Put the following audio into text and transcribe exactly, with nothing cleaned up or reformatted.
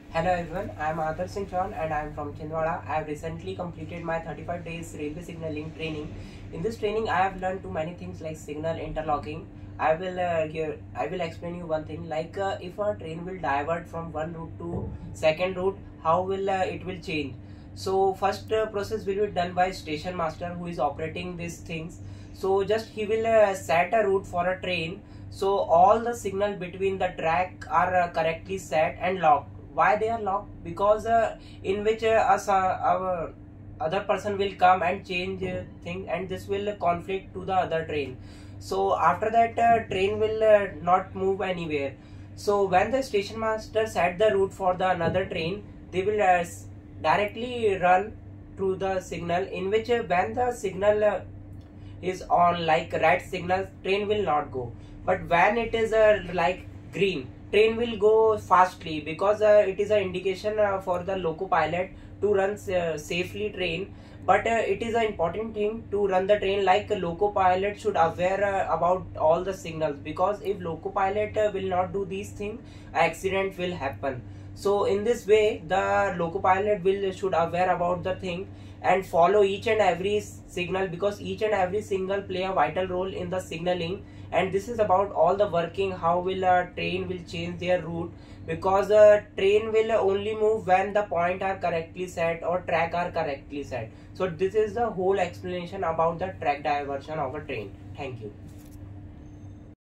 Hello everyone, I am Adar Singh Chauhan and I am from Chhindwara. I have recently completed my thirty-five days railway signaling training. In this training, I have learned too many things like signal interlocking. I will uh, give, I will explain you one thing like uh, if a train will divert from one route to second route, how will uh, it will change. So first uh, process will be done by station master who is operating these things. So just he will uh, set a route for a train. So all the signal between the track are uh, correctly set and locked. Why they are locked? Because uh, in which uh, us, uh, our other person will come and change uh, thing, and this will conflict to the other train. So after that uh, train will uh, not move anywhere. So when the station master set the route for the another train, they will uh, directly run through the signal, in which uh, when the signal uh, is on like red signal, train will not go. But when it is uh, like green, train will go fastly, because uh, it is an indication uh, for the loco pilot to run uh, safely train. But uh, it is an important thing to run the train like a loco pilot should aware uh, about all the signals, because if loco pilot uh, will not do these things, accident will happen. So in this way the loco pilot will should aware about the thing and follow each and every signal, because each and every signal play a vital role in the signaling. And this is about all the working, how will a train will change their route, because a train will only move when the point are correctly set or track are correctly set. So this is the whole explanation about the track diversion of a train. Thank you.